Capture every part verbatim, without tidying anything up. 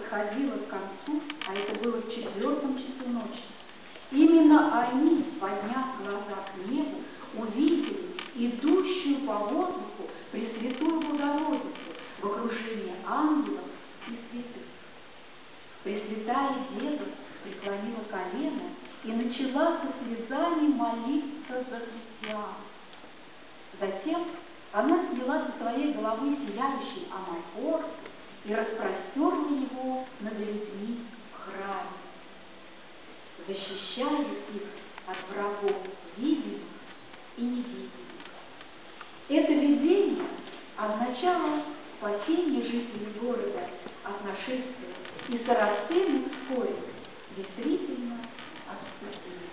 подходила к концу, а это было в четвертом часу ночи, именно они, подняв глаза к небу, увидели идущую по воздуху Пресвятую Богородицу в окружении ангелов и святых. Пресвятая Дева преклонила колено и начала со слезами молиться за христиан. Затем она сняла со своей головы сияющий амафор и распростерла его над людьми в храме, защищая их от врагов видимых и невидимых. Это видение означало спасение жителей города от нашествия, и сарацины вскоре действительно отступили.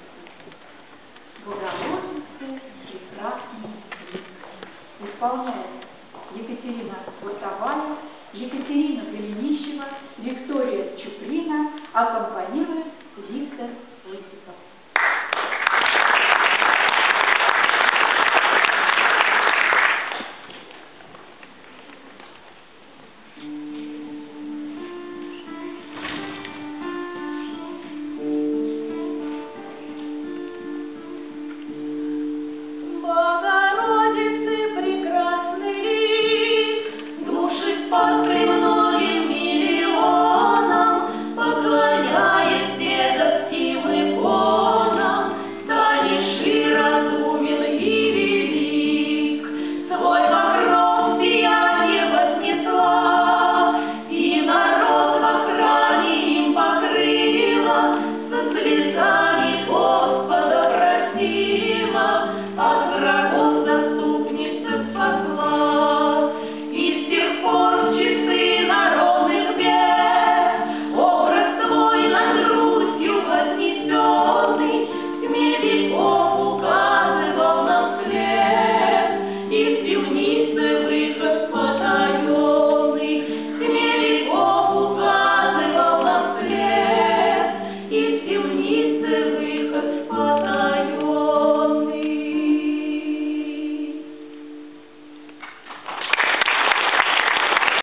Богородице прекрасный лик исполняет Екатерина Гуртовая, Екатерина Голенищева, Виктория Чуприна, аккомпанирует